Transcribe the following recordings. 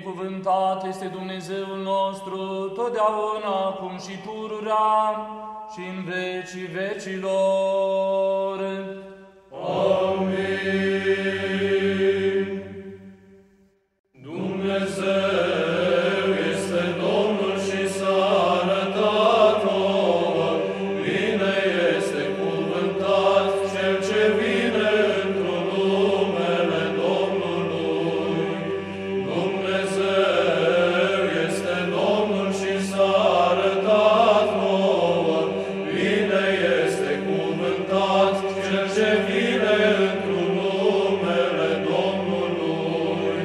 Binecuvântat este Dumnezeul nostru, totdeauna, acum și pururea, și în vecii vecilor. Amin. Dumnezeu este Domnul și s-a arătat nouă, bine este cuvântat Cel ce vine într-un numele Domnului. Dumnezeu este Domnul și s-a arătat nouă, bine este cuvântat Cel ce vine într-un numele Domnului.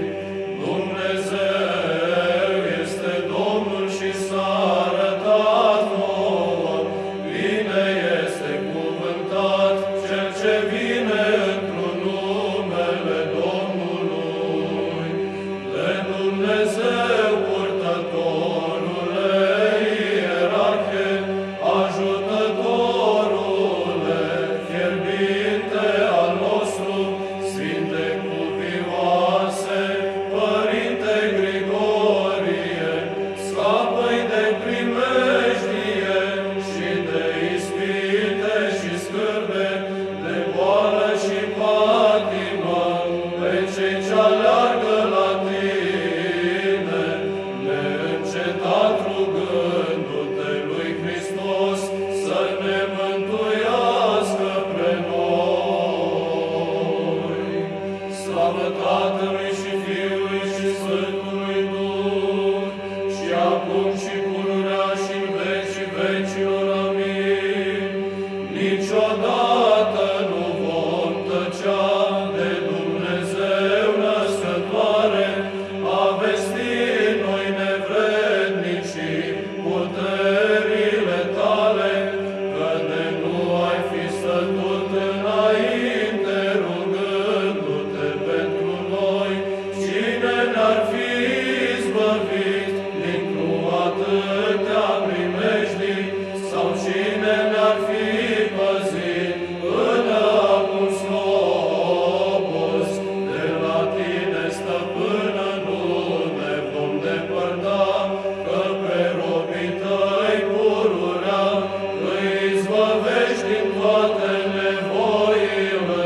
Dumnezeu este Domnul și s-a arătat nouă, bine este cuvântat Cel ce vine într-un numele Domnului. De Dumnezeu purtătorule, ierarhe, ajutătorule, fierbinte al nostru, Sfinte cuvioase, Părinte Grigorie, scapă-i de primejdie și de ispite și scârbe, de boală și patimă, pe cei ce aleargă la Tine, neîncetat rugându-Te lui Hristos să ne mântuiască pre noi. Slavă Tatălui și Fiului și Sfântului Duh, și acum și pururea și în vecii vecilor. Amin. Niciodată nu vom tăcea de Dumnezeu născătoare, a vesti noi nevrednicii puterile Tale, că de nu ai fi stătut înainte rugându-Te pentru noi, cine ne-ar fi izbăvit dintr-o atâtea primejdii, sau cine ne-ar fi păzit până acum slobos? De la Tine, Stăpână, nu ne vom depărta, că pe robii Tăi pururea îi izbăvești din toate nevoile.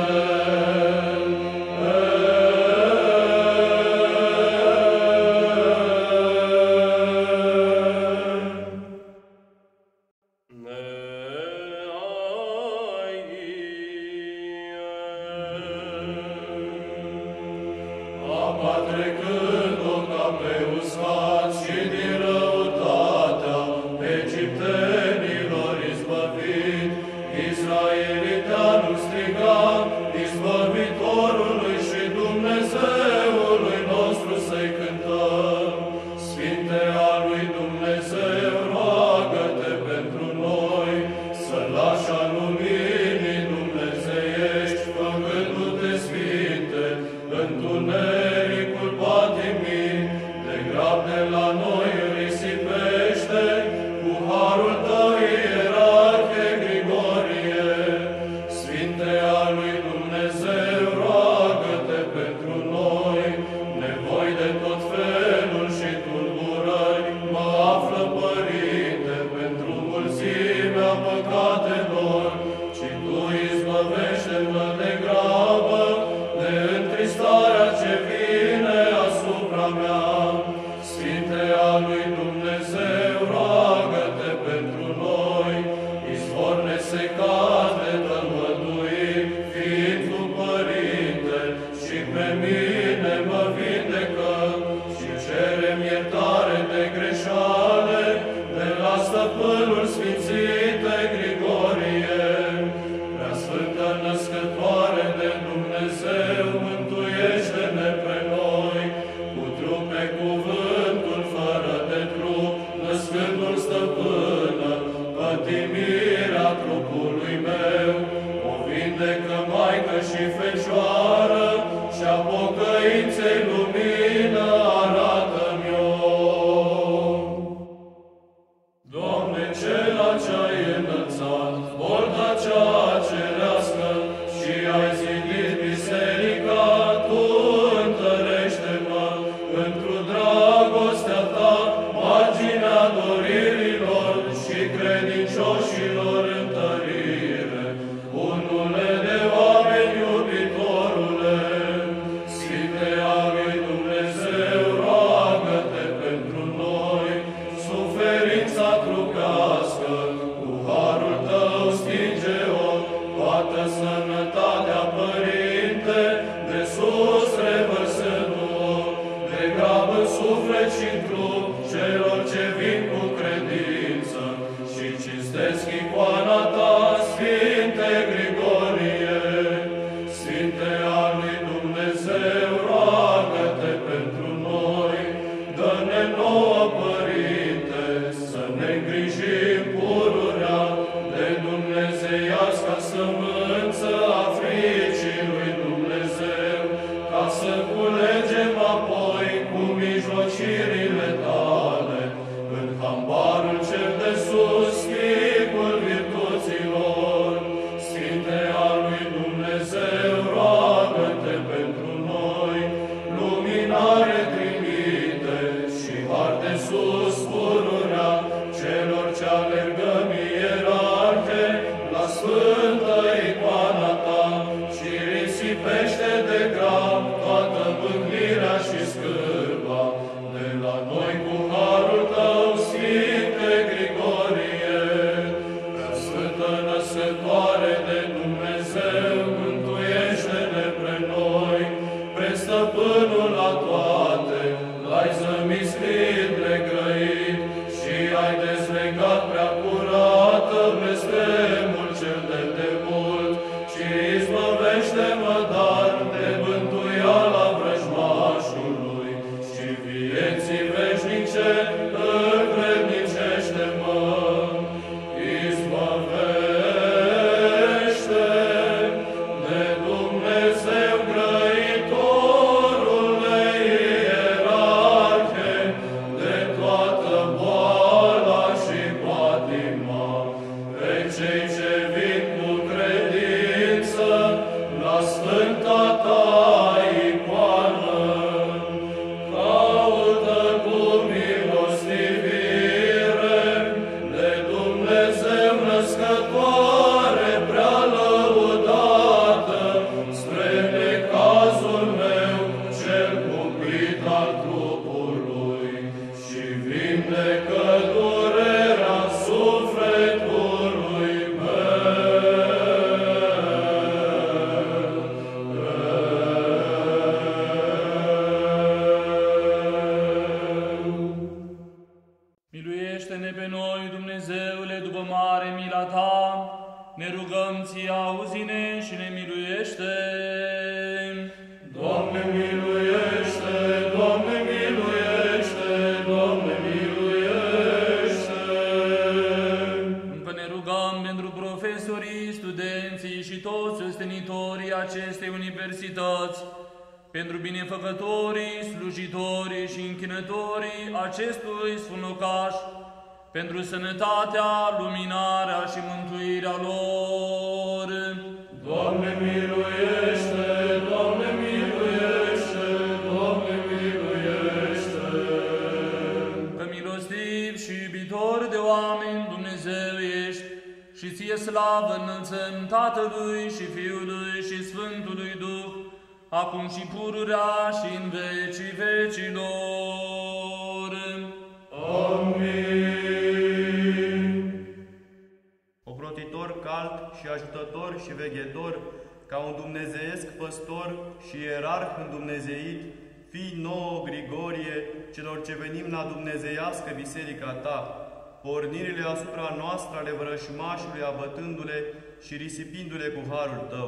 Apa trecând-o ca pe uscat și din răutatea egiptenilor izbăvit, israeliteanul striga izbăvitorului și Dumnezeului nostru să-i cântăm. Sfinte al lui Dumnezeu, roagă-Te pentru noi, să lași a luminii dumnezeiești, făcându-Te sfinte, întunericul patimii, de grab de la noi risipește, cu harul Tău, ierarhe Grigorie. Sfinte al lui Dumnezeu, roagă-Te pentru noi, nevoi de tot felul și tulburări, mă află, Părinte, pentru mulțimea păcatelor, ci Tu izbăvește-mă de grabă, de întristarea ce vine asupra mea. Sfinte al lui Dumnezeu, roagă-Te pentru noi, izvor nesecat de tămăduiri, fiind Tu, Părinte, și pe mine mă vindecă, și cerem iertare de greșale de la Stăpânul Sfințite Grigorie. Preasfântă Născătoare de Dumnezeu, mântuiește-ne pe noi, cu trup pe cuvântul fără de trup, născându-L Stăpân suflet și trup celor ce vin cu credință și cinstesc icoana ta, Sfinte Grigorie. Sfinte al lui Dumnezeu, roagă-te pentru noi, dă-ne nouă, Părinte, să ne îngrijim pururea de dumnezeiasca sămânță a fricii lui Dumnezeu, ca să culegem apoi cu mijlocirile tale în hambarul cel de sus, chipul virtuților. Sfinte al lui Dumnezeu, roagă-te pentru noi, luminare trimite și har de sus pururea celor ce alergăm ierarhe la sfântă icoana ta și risipește de grab toată mâhnirea și scârba de la noi cu harul tău, Sfinte Grigorie. Prea Sfântă Născătoare de Dumnezeu, mântuiește-ne pre noi, pre Stăpânul la toate, l-ai zămislit, negrăit și ai dezlegat prea curată blestemul cel de demult și izbăvește-mă dar de mântuiala vrăjmașului și vieții veșnice învrednicește-mă. Izbăvește de Dumnezeu grăitorule ierarhe, de toată boala și patima, pe cei ce vin cu credință la sfânta ta icoană. Caută cu milostivire de Dumnezeu născătoare prea lăudată, spre necazul meu cel cumplit al trupului și vindecă durerea sufletului meu. Miluiește-ne pe noi, Dumnezeule, după mare mila ta, ne rugăm ție, auzi-ne și ne miluiește. Doamne miluiește, Doamne miluiește, Doamne miluiește. Încă ne rugăm pentru profesorii, studenții și toți ostenitorii acestei universități, pentru binefăcătorii, slujitorii și închinătorii acestui sfânt locaș, pentru sănătatea, luminarea și mântuirea lor. Doamne miluiește, Doamne miluiește, Doamne miluiește. Că milostiv și iubitor de oameni Dumnezeu ești, și ție slavă înălțăm Tatălui și Fiului și Sfântului Duh, acum și pururea și în vecii vecilor. Amin. Ocrotitor cald și ajutător și veghetor, ca un dumnezeiesc păstor și ierarh îndumnezeit, fii nouă, Grigorie, celor ce venim la dumnezeiască biserica ta, pornirile asupra noastră ale vrășmașului abătându-le și risipindu-le cu harul tău.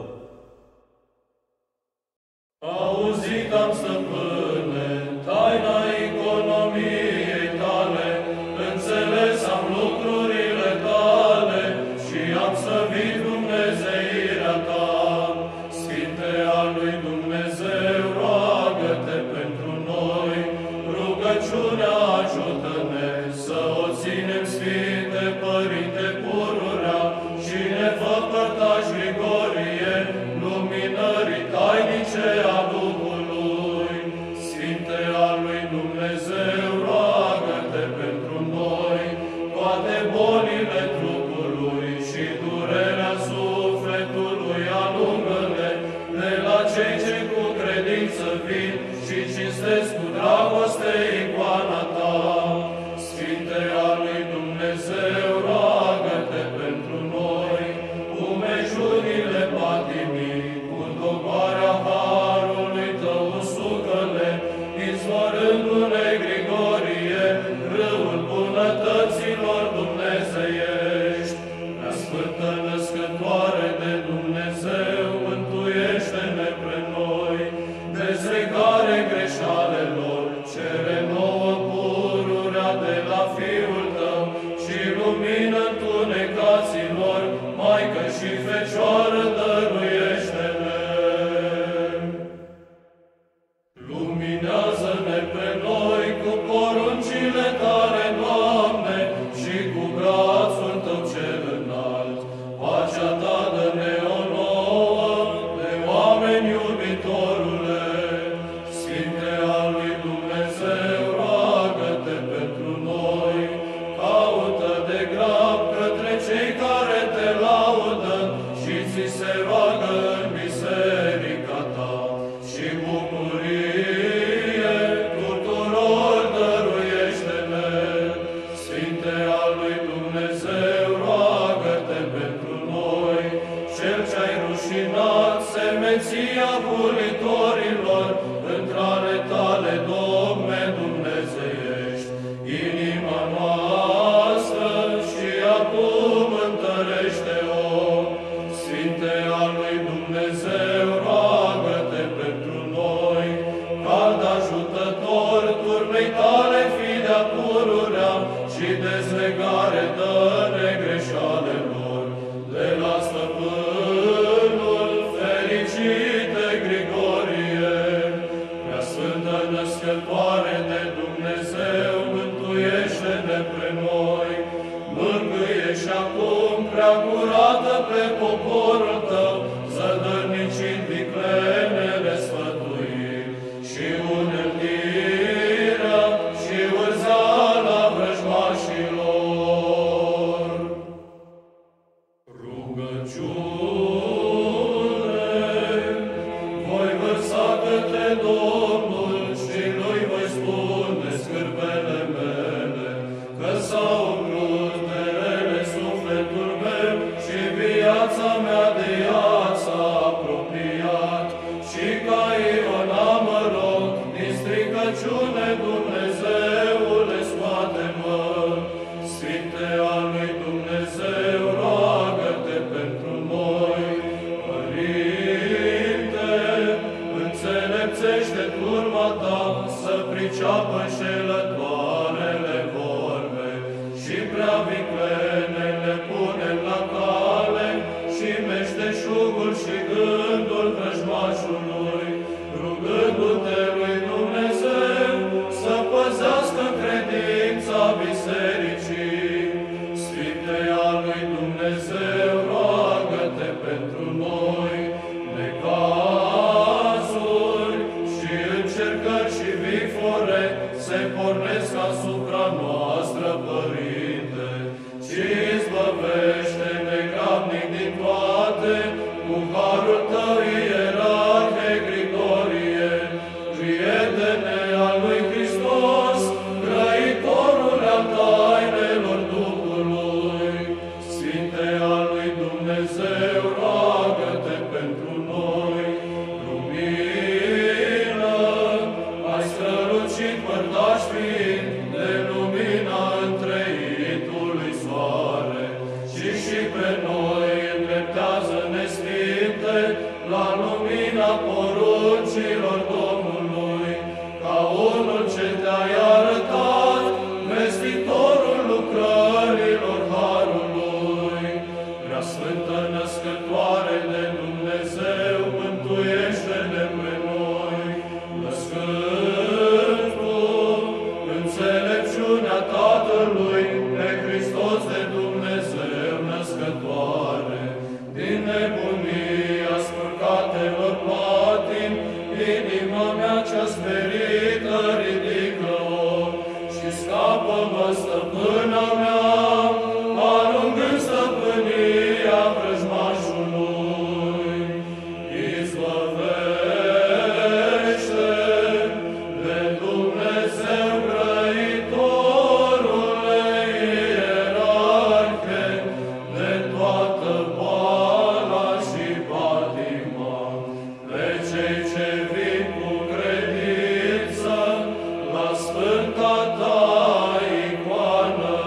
Auzit am, Stăpâne, taina economiei tale, înțeles am lucrurile tale și am slăvit dumnezeirea ta. Sfinte al lui Dumnezeu, roagă-te pentru noi, rugăciunea ajută-ne să o ținem, Sfinte Părinte pururea, și ne fă părtași, Grigorie, luminării tainice a Duhului. Sfinte al lui Dumnezeu, roagă-te pentru noi, toate bolile trupului și durerea sufletului alungă-le de la cei ce cu credință vin și cinstesc cu dragoste icoana ta. Sfinte al lui Dumnezeu, roagă-te pentru noi, umejunile patimii, cu dogoarea harului tău usucă-le, izvorându-ne și dezlegare dă negreșalelor de la stăpânul fericite Grigorie, prea sfântă născătoare de Dumnezeu, mântuiește-ne pre noi, mângâie și acum prea curată pe poporul tău, zădărnicind viclenele sfătuiri și uneltirea și urzeala vrăjmașilor. Rugăciune, voi vărsa către Domnul și lui voi spune scârbele mele, că s-au umplut de rele sufletul meu și viața mea de ea s-a apropiat. Și ca Iona mă rog, din stricăciune, Dumnezeule, scoate-mă. Sfinte al lui Dumnezeu, roagă-te pentru noi. Părinte, înțelepțește turma ta să priceapă înșelătoarele vorbe și prea viclenele punem la cale și meșteșugul și gândul vrăjmașului, rugându-te lui Dumnezeu să păzească credința bisericii. Sfinte al lui Dumnezeu, roagă-te pentru noi. Necazuri și încercări și vifore se pornesc asupra noastră, Părinte, și izbăvește-ne grabnic din toate, cu harul tău, ierarhe Grigorie, prietene al lui Hristos, grăitorul al tainelor Duhului. Sfinte al lui Dumnezeu, roagă-te pentru noi. Lumină, ai strălucit părtaș fiind de lumina întreitului soare, și pe noi îndreptează-ne, Sfinte, la lumina poruncilor Domnului, ca unul ce te-ai arătat, vestitorul lucrărilor harului. Prea sfântă născătoare de Dumnezeu, mântuiește-ne pe noi, născând tu înțelepciunea Tatălui pe Hristos de Dumnezeu născătoare, din nebunia spurcatelor patimi, inima mea cea sperită ridică-o și scapă-mă, stăpâna mea, alungând stăpânia vrăjmașului. Izbăvește de Dumnezeu, grăitorule ierarhe, de toată boala și patima, pe cei ce vin cu credință la sfânta ta icoană.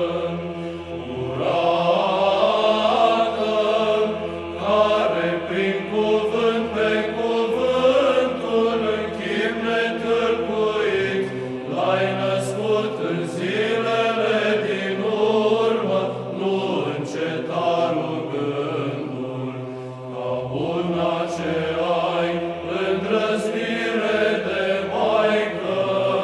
Curată, care prin cuvânt pe cuvântul în chip netâlcuit l-ai născut în zilele din urmă, nu înceta rugându-l, ca una ce ai îndrăznire de maică.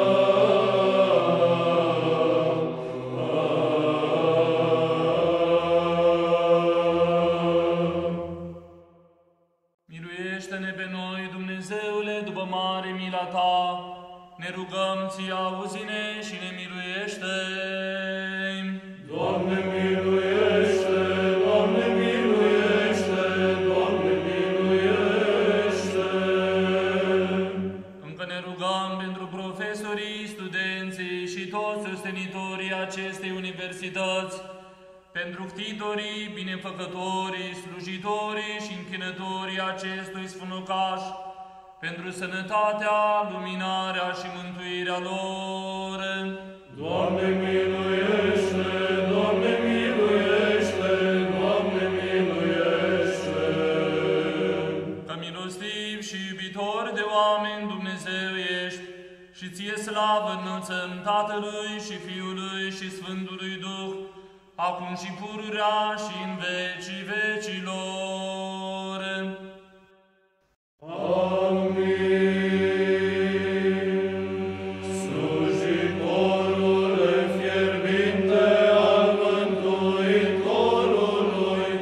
Miluiește-ne pe noi, Dumnezeule, după mare mila ta. Ne rugăm, ție, auzi-ne și ne miluiește. Doamne miluiește, Doamne miluiește, Doamne miluiește. Încă ne rugăm pentru profesorii, studenții și toți ostenitorii acestei universități, pentru ctitorii, binefăcătorii, slujitorii și închinătorii acestui sfânucaș, pentru sănătatea, luminarea și mântuirea lor. Doamne miluiește, Doamne miluiește, Doamne miluiește. Că milostiv și iubitor de oameni Dumnezeu ești, și ție slavă înălțăm Tatălui și Fiului și Sfântului Duh, acum și pururea și în vecii vecilor. Amin. Slujitorule fierbinte al Mântuitorului,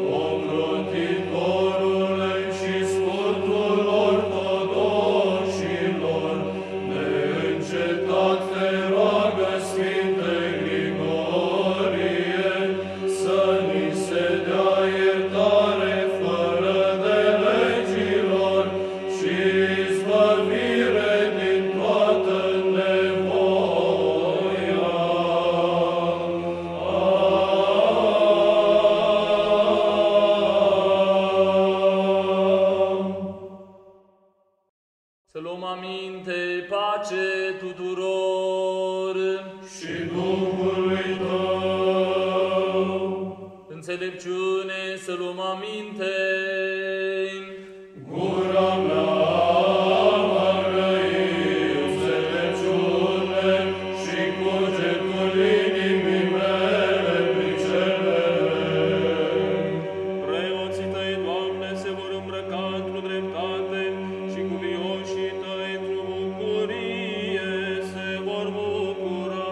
ocrotitorule și scurtul ortodoxilor, neîncetat te roagă, Sfinte Grigorie, să ni se dea iertare fără de legilor și izbăvire din toată nevoia. Să luăm aminte, pace tuturor, Și Duhului tău, înțelepciune să luăm aminte. gura mea va grăi înțelepciune și cugetul inimii mele pricepere. Preoții tăi, Doamne, se vor îmbrăca într-o dreptate și cuvioșii tăi într-o bucurie se vor bucura.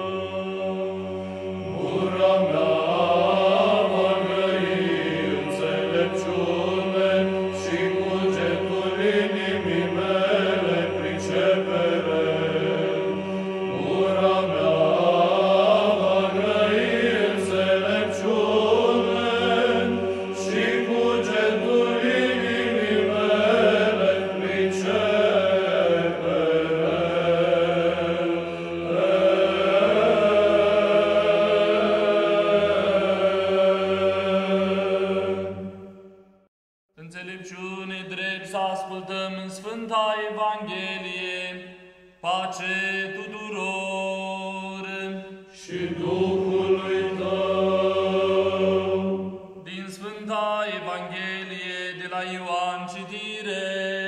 Gura mea va grăi înțelepciune și cugetul inimii mele pricepere. Gura mea va grăi înțelepciune și cugetul inimii mele pricepere. Înțelepciune drept să ascultăm în Sfânta Evanghelie, pace tuturor. Și Duhului tău. Din Sfânta Evanghelie de la Ioan citire.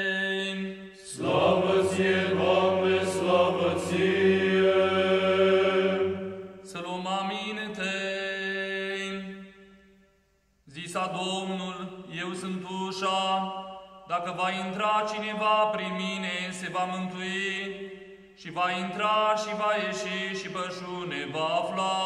Slavă ție, Doamne, slavă ție! Să luăm aminte. Zisa Domnul, eu sunt ușa, dacă va intra cineva prin mine, se va mântui, și va intra și va ieși și pășune va afla.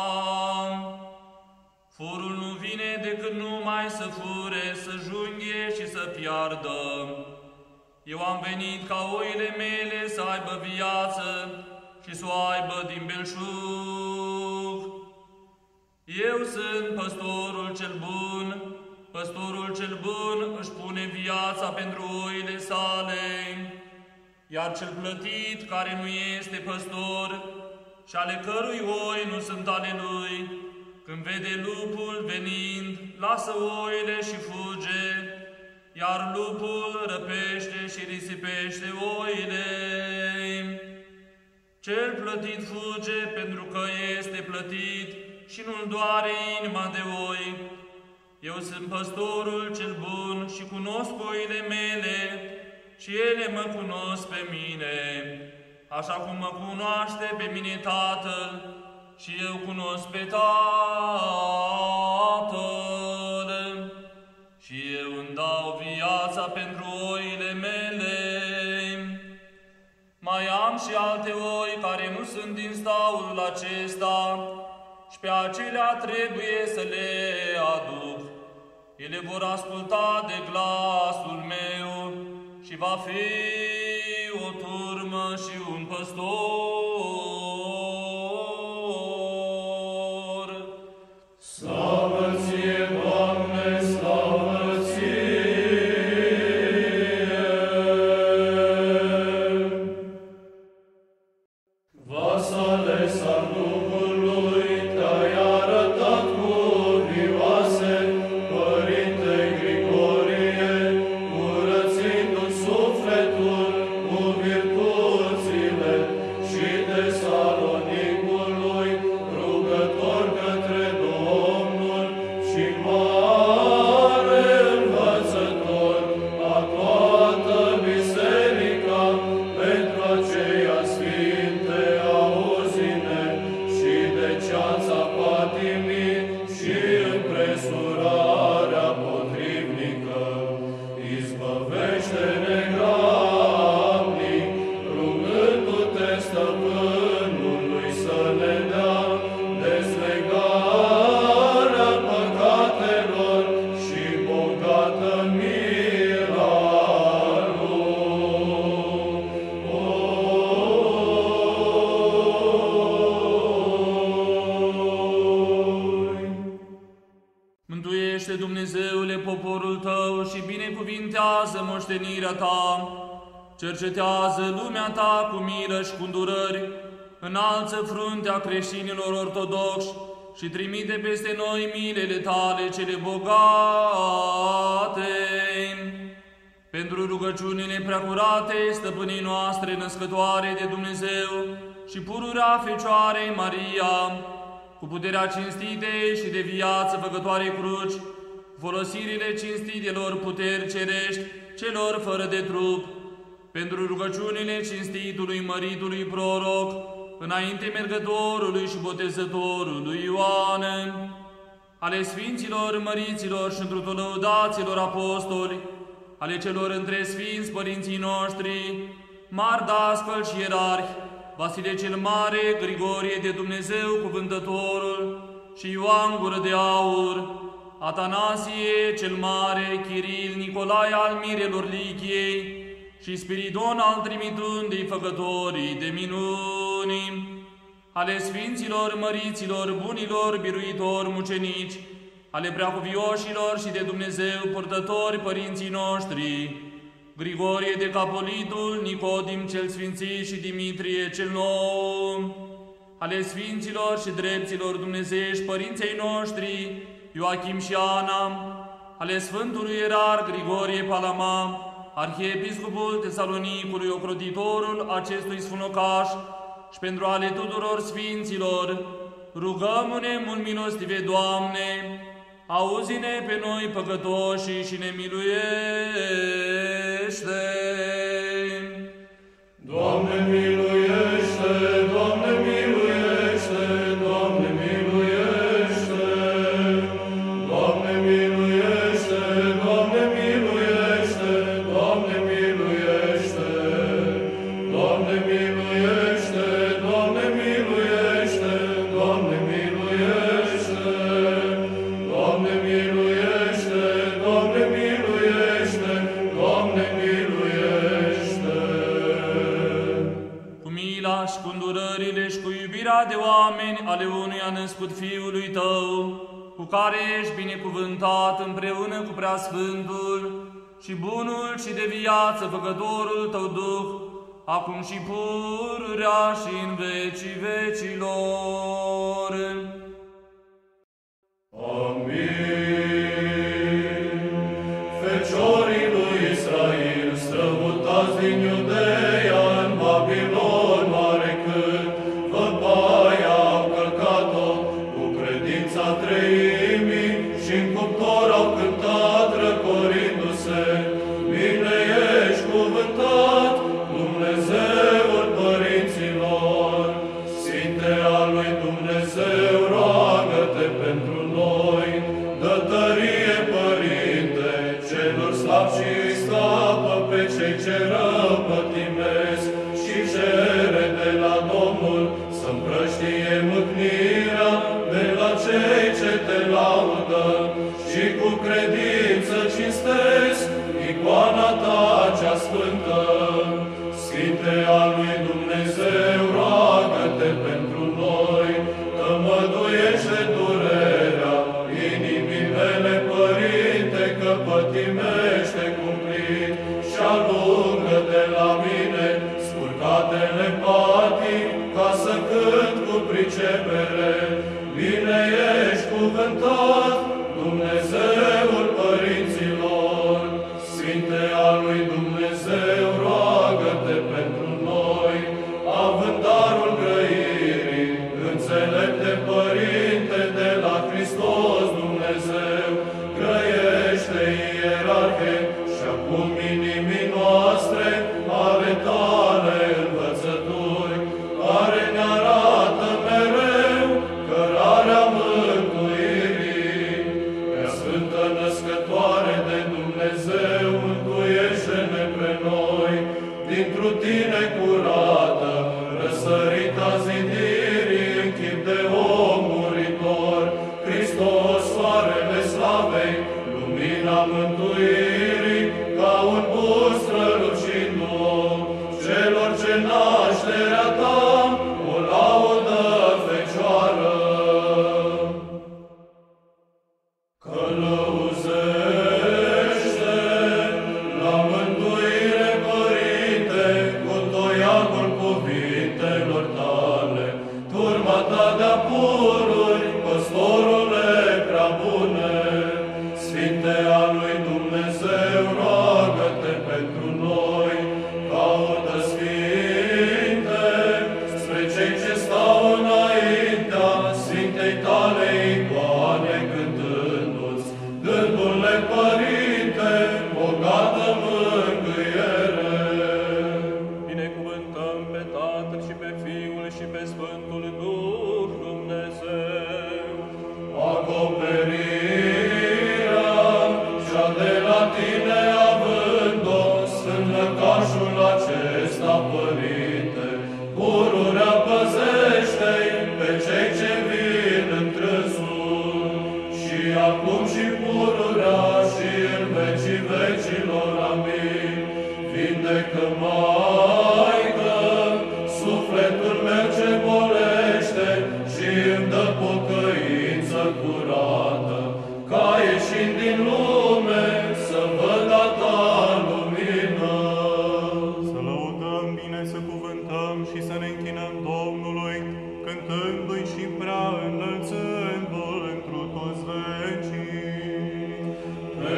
Furul nu vine decât numai să fure, să junghie și să piardă. Eu am venit ca oile mele să aibă viață și să o aibă din belșug. Eu sunt păstorul cel bun, păstorul cel bun își pune viața pentru oile sale, iar cel plătit care nu este păstor și ale cărui oi nu sunt ale lui, când vede lupul venind, lasă oile și fuge, iar lupul răpește și risipește oile. Cel plătit fuge pentru că este plătit și nu-l doare inima de oi. Eu sunt păstorul cel bun și cunosc oile mele și ele mă cunosc pe mine, așa cum mă cunoaște pe mine Tatăl și eu cunosc pe Tatăl. Și eu îmi dau viața pentru oile mele. Mai am și alte oi care nu sunt din staulul acesta și pe acelea trebuie să le aduc. Ele vor asculta de glasul meu și va fi o turmă și un păstor. Slavă ție, Doamne, slavă ție! Vasale al Duhului, te-ai arătat curioase, Părinte Grigorie, curățindu-ți sufletul cu virtuțile și de Salonicului, rugător către Domnul și mare învățător a toată biserica, pentru aceea, Sfinte, auzi-ne. miluiește, Dumnezeule, poporul Tău și binecuvintează moștenirea Ta. Cercetează lumea Ta cu milă și cu îndurări, înalță fruntea creștinilor ortodoxi și trimite peste noi milele Tale cele bogate. Pentru rugăciunile preacurate, stăpânii noastre născătoare de Dumnezeu și pururea Fecioarei Maria, cu puterea cinstitei și de viață făcătoarei cruci, folosirile cinstitelor puteri cerești celor fără de trup, pentru rugăciunile cinstitului măritului proroc, înainte mergătorului și botezătorului Ioan, ale sfinților măriților și întru lăudaților apostoli, ale celor între sfinți părinții noștri, mari dascăl și ierarhi, Vasile cel Mare, Grigorie de Dumnezeu Cuvântătorul și Ioan Gură de Aur, Atanasie cel Mare, Chiril, Nicolae al Mirelor Lichiei și Spiridon al Trimitundei Făcătorii de minuni, ale sfinților măriților, bunilor biruitori mucenici, ale preacuvioșilor și de Dumnezeu purtători părinții noștri, Grigorie de Capolitul, Nicodim cel Sfințit și Dimitrie cel Nou, ale sfinților și drepților dumnezeiești părinței noștri, Ioachim și Ana, ale Sfântului Ierar Grigorie Palama, Arhiepiscopul Tesalonicului, ocrotitorul acestui sfânocaș, și pentru ale tuturor sfinților, rugăm-ne mult milostive, Doamne, auzi-ne pe noi păcătoși și ne miluiește. Doamne miluiește, Doamne miluiește, Doamne miluiește, Doamne miluiește, Doamne miluiește, Doamne miluiește, Doamne miluiește, Doamne miluiește, Doamne miluiește, Doamne miluiește, Doamne miluiește, Doamne miluiește. Cu mila și cu îndurările și cu iubirea de oameni ale unuia născut Fiului Tău, cu care ești binecuvântat împreună cu Preasfântul și bunul și de viață făcătorul Tău Duh, acum și pururea și în vecii vecilor. Amin. Feciorii lui Israel, strămutați din Iudeea în Babilon, mare cât văpaia au călcat-o, cu credința treimii și în cuptor au cântat răcorindu-se. Bine ești cuvântat, Dumnezeul părinților, Sfinte al lui Dumnezeu, roagă-te pentru noi, dă tărie, Părinte, celor slabi și îi scapă pe cei ce rău pătimesc și cere de la Domnul să împrăștie mâhnirea de la cei ce te laudă și cu credință cinstesc icoana ta cea sfântă. Sfinte al lui Dumnezeu, roagă-te pentru noi, tămăduiește durerea inimii mele, Părinte, că pătimește cumplit și alungă de la mine spurcatele patii, ca să cânt cu pricepere. Bine ești cuvântat, Dumnezeul părinților, Sfinte al lui Dumnezeu, roagă-te pentru noi, având darul grăirii, înțelepte Părinte de la Hristos Dumnezeu, grăiește, ierarhe, și acum inimii noastre ale tale învățături, care ne arată mereu urmata de-a pururi, păstorule prea bune, Sfinte al lui Dumnezeu, roagă-te pentru noi, caută Sfinte, spre cei ce stau înaintea Sfintei tale icoane, cântându-ți, dându-le, Părinte, bogată mângâiere. Binecuvântăm pe Tatăl și pe Fiul și pe Sfântul Duh Dumnezeu. Acoperirea cea de la tine având-o, sfânt lăcașul acesta, Părinte, pururea păzește-i pe cei ce vin întrânsul, și acum și pururea și în vecii vecilor. Amin. Vindecă, Maică, sufletul meu ce bolește și îmi dă pocăință curată, ca ieșind din lume să văd a ta lumină. Să lăudăm bine, să cuvântăm și să ne închinăm Domnului, cântându-i și prea înălțându-l întru toți vecii. Pe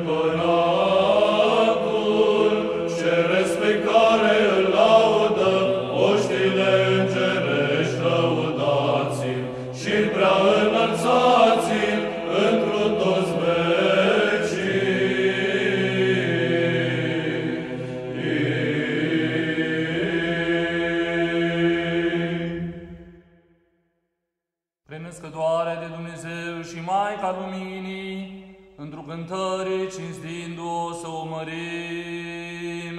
Împăratul ceresc pe care îl laudă oștile îngerești, lăudați-l și prea înălțați-l întru toți vecii. Prenăscătoare de Dumnezeu și Maica Luminii, într-o cântare cinstindu-o să o mărim.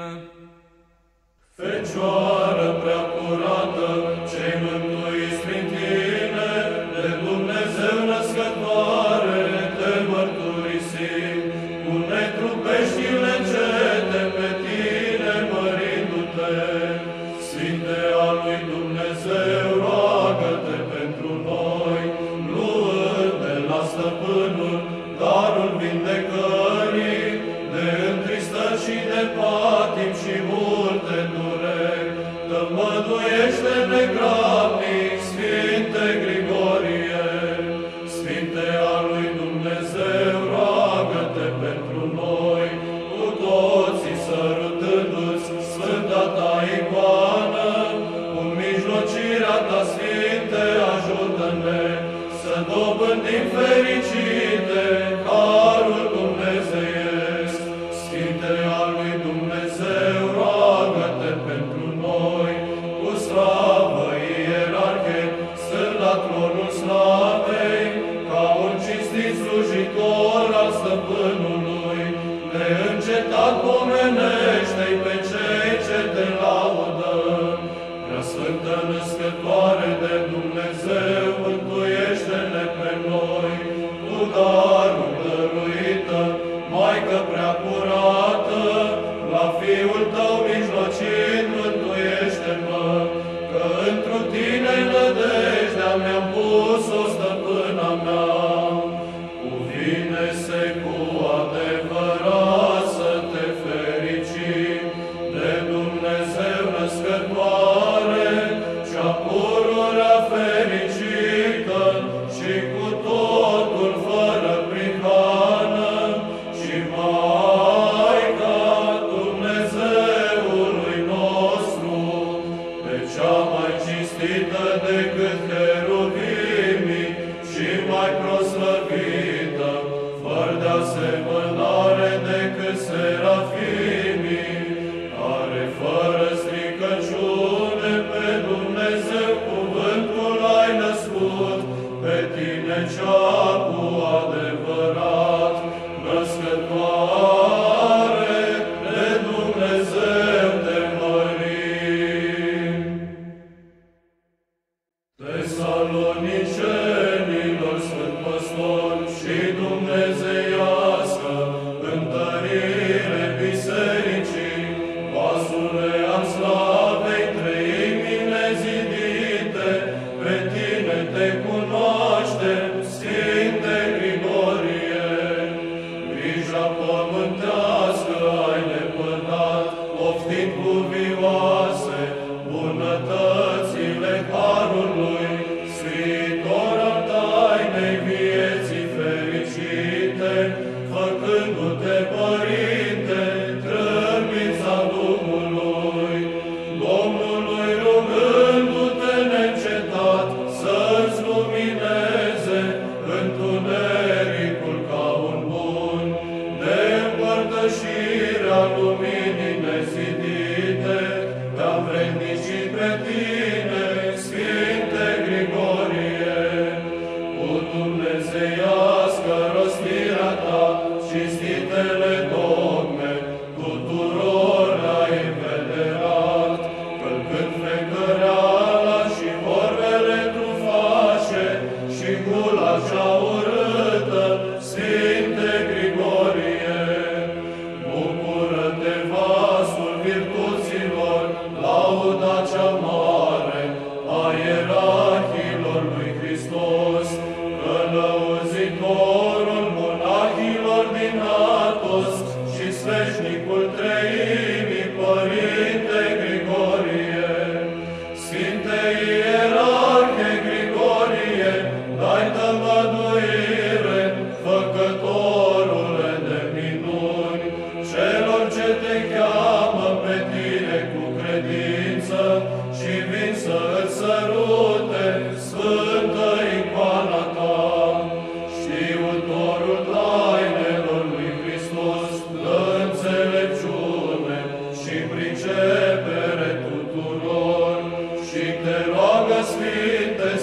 Fecioară prea curată, ce-ai mântuiți prin tine, de Dumnezeu născătoare, te mărturisim, cu netrupeștile încete pe tine mărindu-te. Sfinte al lui Dumnezeu, roagă-te pentru noi, luând de la Stăpânul darul vindecării, de întristări și de patim și multe dureri, tămăduiește-ne grabnic, Sfinte Grigorie. Sfinte al lui Dumnezeu, roagă-te pentru noi, cu toții sărutându-ți Sfânta ta icoană, cu mijlocirea ta, Sfinte, ajută-ne să dobândim fericite harul dumnezeiesc. Sfinte al lui Dumnezeu, roagă-te pentru noi, cu slavă ierarhe, stând la tronul slavei, ca un cinstit slujitor al Stăpânului, neîncetat pomenește-i pe cei ce te laudă. Preasfântă Născătoare de Dumnezeu, mântuiește-ne pe noi, cu darul dăruită, Maică prea curată, la Fiul tău mijlocind, mântuiește-mă, că întru tine nădejdea mi-am pus-o, Stăpâna mea. Cuvine-se cu adevărat să te fericim, de Dumnezeu născătoare, cea pururea fericită și cu totul fără prihană, și Maica Dumnezeului nostru, pe cea mai cinstită decât cheruvimii și mai proslăvită, fără de asemănare decât serafimii, care fără stricăciune pe Dumnezeu cuvântul ai născut, pe tine cea cu adevărat născătoare de Dumnezeu te mărim. Tesalonicenilor, Sfânt Păstor și dumnezeiască întărire bisericii, vasule al slavei treimii nezidite, pe tine te cunoaștem, Sfinte Grigorie. Grija pământească ai lepădat, oftind cuvioase bunătățile harului,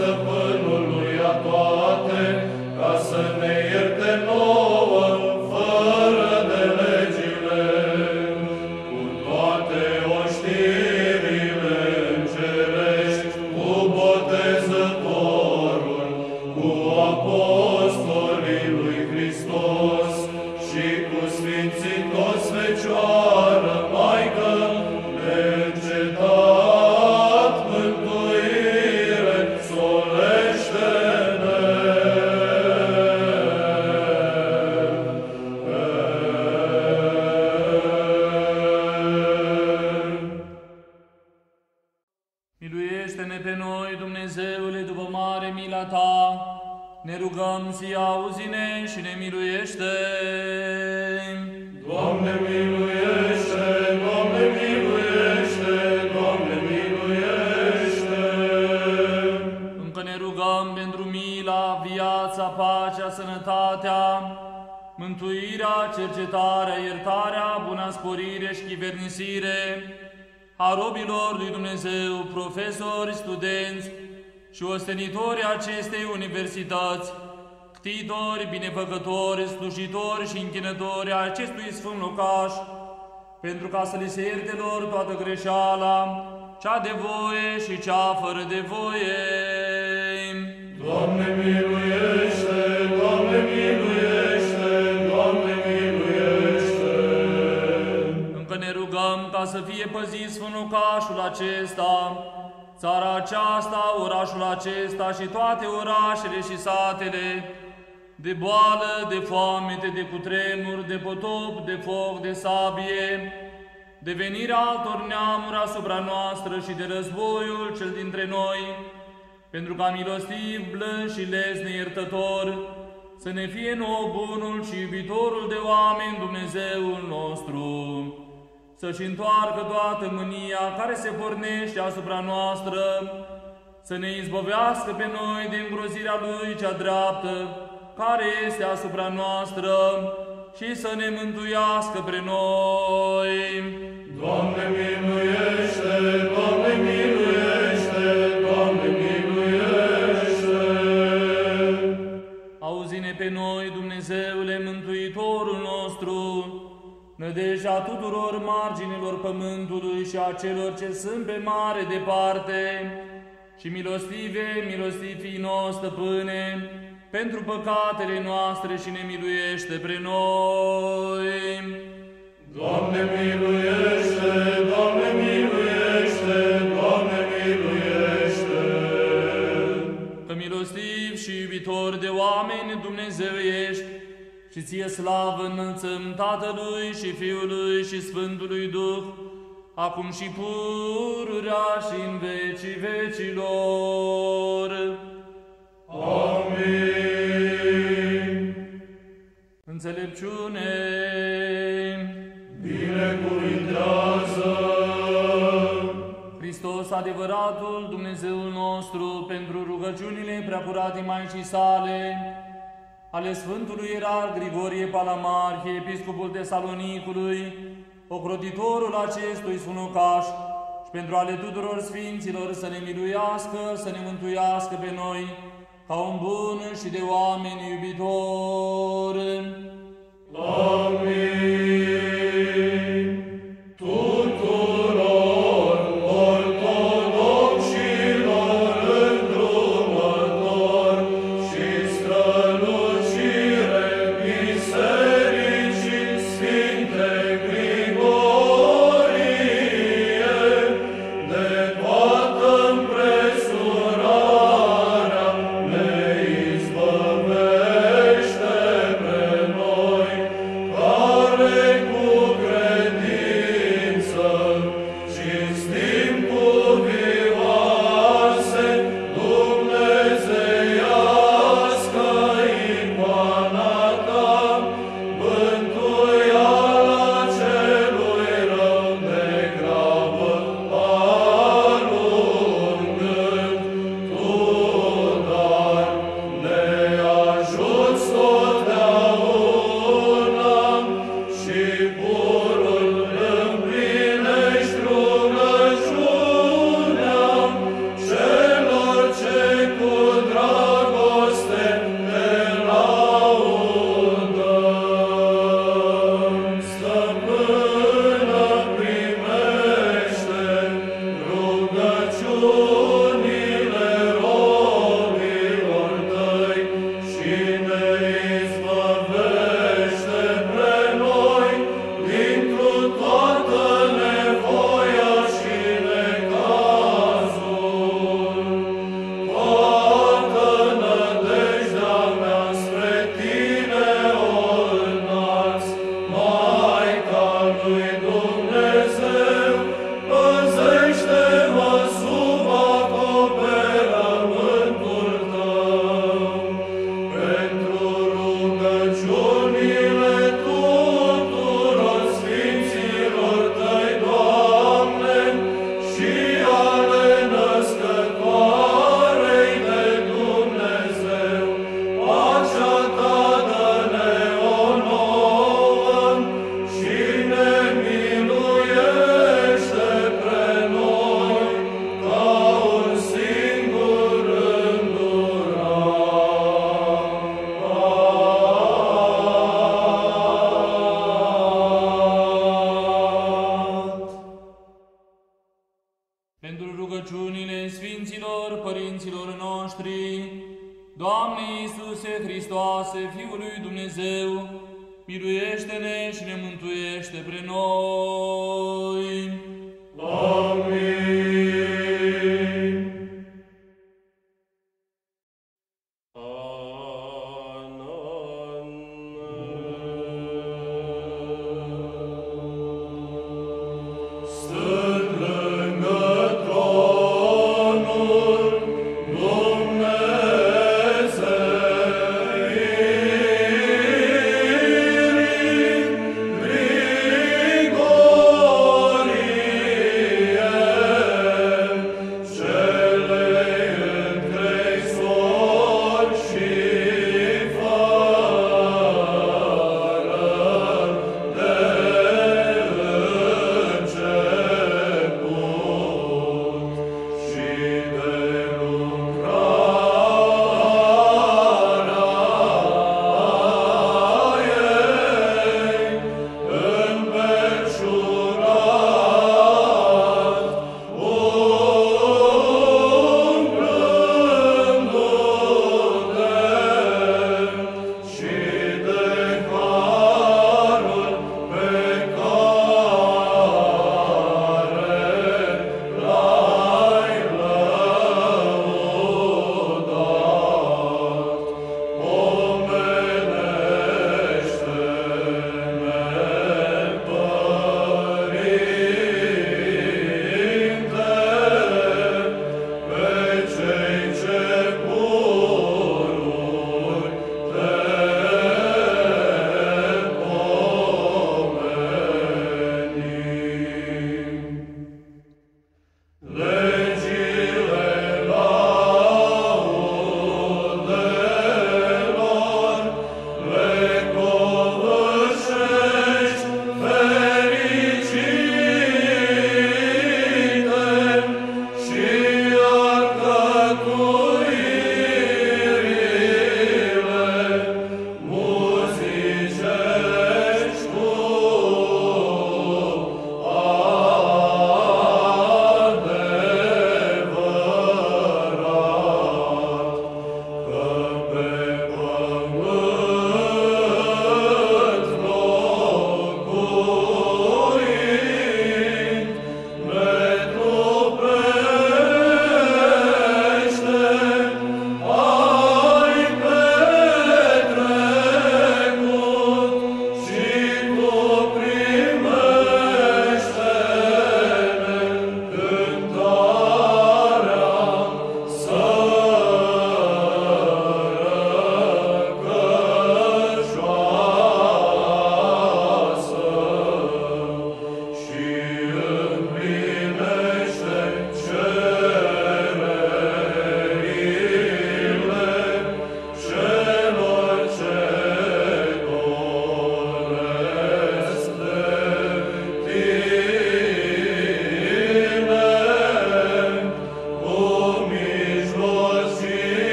Stăpânului a toate, ca să ne ierte nouă, fără de legile, cu toate oștirile îngerești, cu Botezătorul, cu apostolii lui Hristos și cu Sfinții toți Fecioară, Maică, neîncetat mântuire, solește-ne. Miluiește-ne pe noi, Dumnezeule, după mare mila Ta, ne rugăm și auzi-ne și ne miluiește. Doamne miluiește, Doamne miluiește, Doamne miluiește. Încă ne rugăm pentru mila, viața, pacea, sănătatea, mântuirea, cercetarea, iertarea, buna sporire și chivernisire a robilor lui Dumnezeu, profesori, studenți și ostenitori acestei universități, ctitori, binefăcători, slujitori și închinători a acestui sfânt locaș, pentru ca să li se ierte lor toată greșeala, cea de voie și cea fără de voie. Doamne miluiește, Doamne miluiește, Doamne miluiește. Încă ne rugăm ca să fie păzit sfânt locașul acesta, țara aceasta, orașul acesta și toate orașele și satele, de boală, de foamete, de cutremur, de potop, de foc, de sabie, de venirea altor neamuri asupra noastră și de războiul cel dintre noi, pentru ca milostiv, blând și lesne iertător, să ne fie nouă bunul și iubitorul de oameni Dumnezeul nostru, să-și întoarcă toată mânia care se pornește asupra noastră, să ne izbăvească pe noi de îngrozirea Lui cea dreaptă, care este asupra noastră, și să ne mântuiască pre noi. Doamne miluiește, Doamne miluiește, Doamne miluiește. Auzi-ne pe noi, Dumnezeule, Mântuitorul nostru, nădejdea tuturor marginilor pământului și a celor ce sunt pe mare departe, și milostiv fii nostru, Stăpâne, pentru păcatele noastre și ne miluiește pre noi. Doamne miluiește, Doamne miluiește, Doamne miluiește. Că milostiv și iubitor de oameni Dumnezeu ești, și ție slavă înălțăm Tatălui și Fiului și Sfântului Duh, acum și pururea și în vecii vecilor. Amin. Înțelepciune, binecuvintează Hristos, adevăratul Dumnezeul nostru, pentru rugăciunile preacuratei Maicii sale, ale Sfântului Ierarh Grigorie Palamarh, episcopul Tesalonicului, ocrotitorul acestui sfânt locaș, și pentru ale tuturor sfinților să ne miluiască, să ne mântuiască pe noi, ca un bun și de oameni iubitor. Amin. Tuturor ortodoxilor îndrumător și strălucire bisericii Sfinte Grigorie, de toată împresurarea ne izbăvește pe noi, care Doamne Iisuse Hristoase, Fiul lui Dumnezeu, miluiește-ne și ne mântuiește pre noi. Amin.